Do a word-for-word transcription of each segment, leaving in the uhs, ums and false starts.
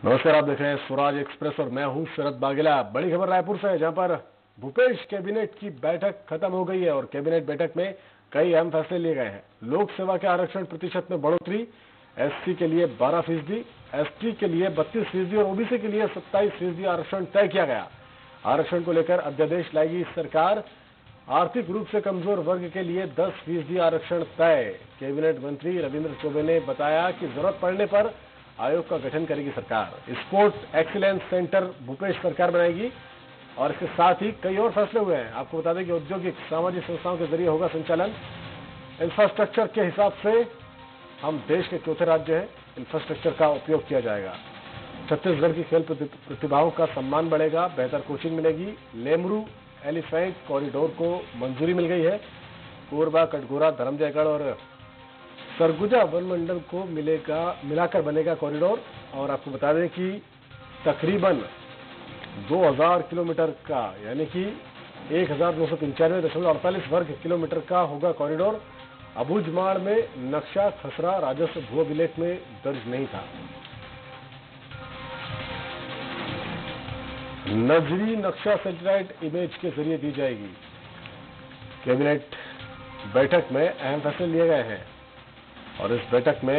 नमस्कार, आप देख रहे हैं स्वराज एक्सप्रेस और मैं हूं शरद बागेला। बड़ी खबर रायपुर से है, जहां पर भूपेश कैबिनेट की बैठक खत्म हो गई है और कैबिनेट बैठक में कई अहम फैसले लिए गए हैं। लोक सेवा के आरक्षण प्रतिशत में बढ़ोतरी, एससी के लिए बारह फीसदी, एसटी के लिए बत्तीस फीसदी और ओबीसी के लिए सत्ताईस फीसदी आरक्षण तय किया गया। आरक्षण को लेकर अध्यादेश लाएगी सरकार। आर्थिक रूप से कमजोर वर्ग के लिए दस फीसदी आरक्षण तय। कैबिनेट मंत्री रविंद्र चौबे ने बताया कि जरूरत पड़ने पर आयोग का गठन करेगी सरकार। स्पोर्ट एक्सीलेंस सेंटर भूपेश सरकार बनाएगी और इसके साथ ही कई और फैसले हुए हैं। आपको बता दें कि औद्योगिक सामाजिक संस्थाओं के जरिए होगा संचालन। इंफ्रास्ट्रक्चर के हिसाब से हम देश के चौथे राज्य हैं, इंफ्रास्ट्रक्चर का उपयोग किया जाएगा। छत्तीसगढ़ की खेल प्रतिभाओं का सम्मान बढ़ेगा, बेहतर कोचिंग मिलेगी। लेमरू एलिफेंट कॉरिडोर को मंजूरी मिल गई है। कोरबा, कटघोरा, धर्मजयगढ़ और सरगुजा वन मंडल को मिलेगा मिलाकर बनेगा कॉरिडोर। और आपको बता दें कि तकरीबन दो हज़ार किलोमीटर का यानी कि एक हजार नौ सौ पंचानवे दशमलव अड़तालीस वर्ग किलोमीटर का होगा कॉरिडोर। अबूझमाड़ में नक्शा खसरा राजस्व भू अभिलेख में दर्ज नहीं था। नजरी नक्शा सैटेलाइट इमेज के जरिए दी जाएगी। कैबिनेट बैठक में अहम फैसले लिए गए हैं और इस बैठक में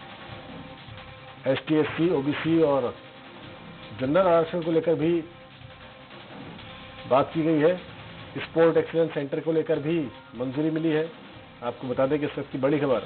एसटी, एससी, ओबीसी और जनरल आरक्षण को लेकर भी बात की गई है। स्पोर्ट एक्सीलेंस सेंटर को लेकर भी मंजूरी मिली है। आपको बता दें कि इस वक्त की बड़ी खबर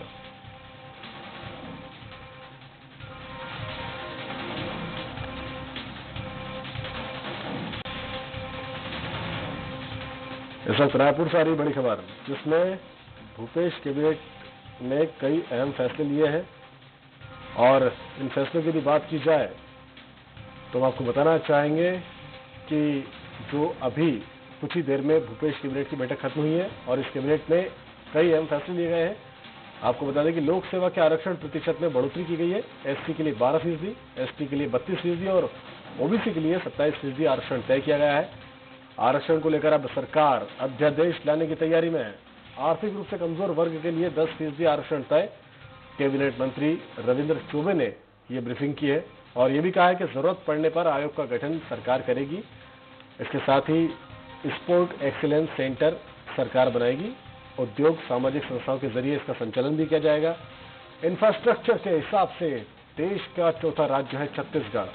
इस वक्त रायपुर से आ रही बड़ी खबर, जिसमें भूपेश कैबिनेट ने कई अहम फैसले लिए हैं और इन फैसलों की यदि बात की जाए तो हम आपको बताना चाहेंगे कि जो अभी कुछ ही देर में भूपेश कैबिनेट की बैठक खत्म हुई है और इस कैबिनेट में कई अहम फैसले लिए गए हैं। आपको बता दें कि लोक सेवा के आरक्षण प्रतिशत में बढ़ोतरी की गई है। एससी के लिए बारह फीसदी, एसटी के लिए बत्तीस फीसदी और ओबीसी के लिए सत्ताईस फीसदी आरक्षण तय किया गया है। आरक्षण को लेकर अब सरकार अध्यादेश लाने की तैयारी में है। आर्थिक रूप से कमजोर वर्ग के लिए दस फीसदी आरक्षण तय। कैबिनेट मंत्री रविंद्र चौबे ने यह ब्रीफिंग की है और यह भी कहा है कि जरूरत पड़ने पर आयोग का गठन सरकार करेगी। इसके साथ ही स्पोर्ट एक्सीलेंस सेंटर सरकार बनाएगी। उद्योग सामाजिक संस्थाओं के जरिए इसका संचालन भी किया जाएगा। इंफ्रास्ट्रक्चर के हिसाब से देश का चौथा राज्य है छत्तीसगढ़।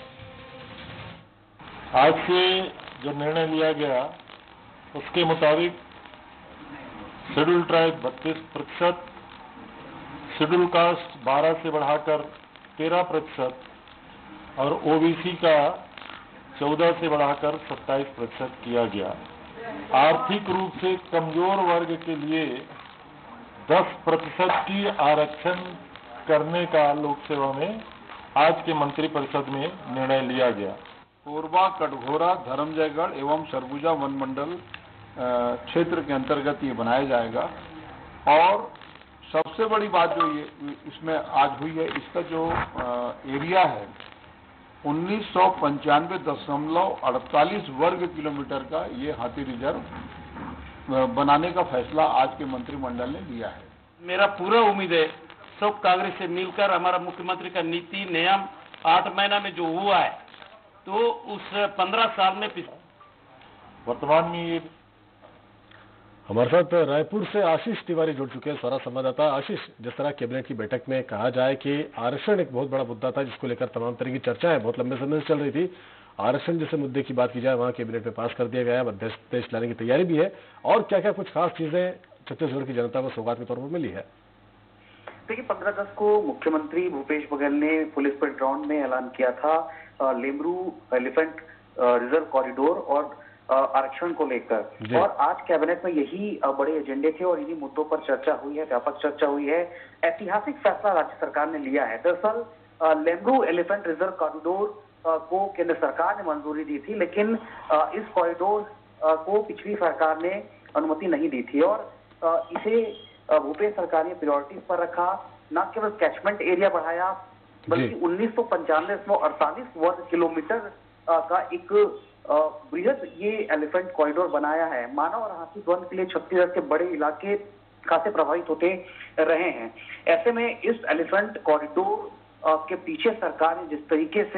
आज से जो निर्णय लिया गया उसके मुताबिक शेड्यूल ट्राइब बत्तीस प्रतिशत, शेड्यूल कास्ट बारह से बढ़ाकर तेरह प्रतिशत और ओबीसी का चौदह से बढ़ाकर सत्ताईस प्रतिशत किया गया। आर्थिक रूप से कमजोर वर्ग के लिए दस प्रतिशत की आरक्षण करने का लोक सेवा में आज के मंत्रिपरिषद में निर्णय लिया गया। कोरबा, कटघोरा, धर्मजयगढ़ एवं सरगुजा वन मंडल क्षेत्र के अंतर्गत ये बनाया जाएगा। और सबसे बड़ी बात जो ये इसमें आज हुई है, इसका जो एरिया है उन्नीस सौ पंचानवे दशमलव अड़तालीस वर्ग किलोमीटर का ये हाथी रिजर्व बनाने का फैसला आज के मंत्रिमंडल ने लिया है। मेरा पूरा उम्मीद है सब कांग्रेस से मिलकर हमारा मुख्यमंत्री का नीति नियम आठ महीना में जो हुआ है तो उस पंद्रह साल में वर्तमान में ये हमारे साथ रायपुर से आशीष तिवारी जुड़ चुके हैं, स्वराज संवाददाता। आशीष, जिस तरह कैबिनेट की बैठक में कहा जाए कि आरक्षण एक बहुत बड़ा मुद्दा था जिसको लेकर तमाम तरह की चर्चाएं बहुत लंबे समय से चल रही थी। आरक्षण जैसे मुद्दे की बात की जाए वहां कैबिनेट में पास कर दिया गया है, अध्यादेश लाने की तैयारी भी है। और क्या क्या कुछ खास चीजें छत्तीसगढ़ की जनता को सौगात के तौर पर मिली है? देखिए, पंद्रह अगस्त को मुख्यमंत्री भूपेश बघेल ने पुलिस पर ग्राउंड में ऐलान किया था लेमरू एलिफेंट रिजर्व कॉरिडोर और आरक्षण को लेकर, और आज कैबिनेट में यही बड़े एजेंडे थे और इन्हीं मुद्दों पर चर्चा हुई है, व्यापक चर्चा हुई है। ऐतिहासिक फैसला राज्य सरकार ने लिया है। दरअसल लेमरू एलिफेंट रिजर्व कॉरिडोर को केंद्र सरकार ने मंजूरी दी थी, लेकिन इस कॉरिडोर को पिछली सरकार ने अनुमति नहीं दी थी और इसे भूपेश सरकार ने प्रायोरिटीज पर रखा। न केवल कैचमेंट एरिया बढ़ाया बल्कि उन्नीस सौ पंचानवे दशमलव अड़तालीस वर्ग किलोमीटर का एक बृहद ये एलिफेंट कॉरिडोर बनाया है। मानव और हाथी वन के लिए छत्तीसगढ़ के बड़े इलाके खासे प्रभावित होते रहे हैं। ऐसे में इस एलिफेंट कॉरिडोर के पीछे सरकार ने जिस तरीके से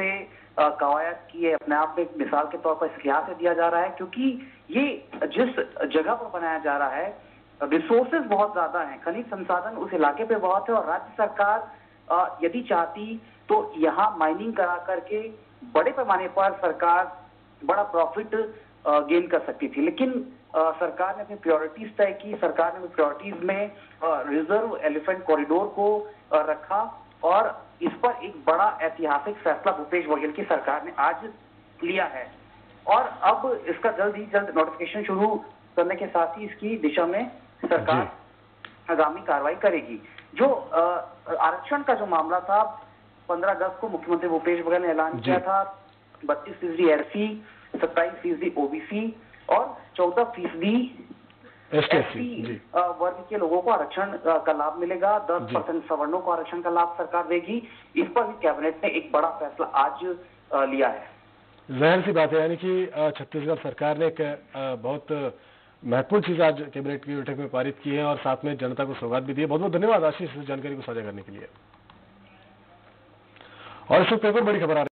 अ, कवायद की है, अपने आप में एक मिसाल के तौर पर इस लिहाज से दिया जा रहा है क्योंकि ये जिस जगह पर बनाया जा रहा है, रिसोर्सेज बहुत ज्यादा हैं, खनिज संसाधन उस इलाके पे बहुत है और राज्य सरकार अ, यदि चाहती तो यहाँ माइनिंग करा करके बड़े पैमाने पर सरकार बड़ा प्रॉफिट गेन कर सकती थी, लेकिन आ, सरकार ने अपनी प्रायोरिटीज तय की। सरकार ने अपनी प्रायोरिटीज में रिजर्व एलिफेंट कॉरिडोर को आ, रखा और इस पर एक बड़ा ऐतिहासिक फैसला भूपेश बघेल की सरकार ने आज लिया है और अब इसका जल्द ही जल्द नोटिफिकेशन शुरू करने के साथ ही इसकी दिशा में सरकार आगामी कार्रवाई करेगी। जो आ, आरक्षण का जो मामला था, पंद्रह अगस्त को मुख्यमंत्री भूपेश बघेल ने ऐलान किया था बत्तीस फीसदी एस सी, सत्ताईस फीसदी ओबीसी और चौदह फीसदी एसटी वर्ग के लोगों को आरक्षण का लाभ मिलेगा। दस परसेंट सवर्णों को आरक्षण का लाभ सरकार देगी। इस पर भी कैबिनेट ने एक बड़ा फैसला आज लिया है। जाहिर सी बात है, यानी कि छत्तीसगढ़ सरकार ने एक बहुत महत्वपूर्ण चीज आज कैबिनेट की बैठक में पारित की है और साथ में जनता को सौगात भी दी है। बहुत बहुत धन्यवाद आशीष इस जानकारी को साझा करने के लिए। और इस वक्त एक और बड़ी खबर आ रही है।